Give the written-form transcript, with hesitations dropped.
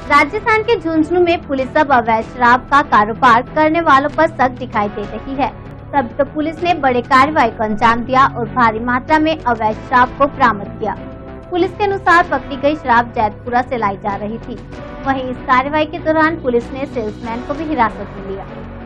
राजस्थान के झुंझुनू में पुलिस अब अवैध शराब का कारोबार करने वालों पर सख्त दिखाई दे रही है। तब तो पुलिस ने बड़े कार्रवाई को अंजाम दिया और भारी मात्रा में अवैध शराब को बरामद किया। पुलिस के अनुसार पकड़ी गई शराब जैतपुरा से लाई जा रही थी। वहीं इस कार्रवाई के दौरान पुलिस ने सेल्समैन को भी हिरासत में लिया।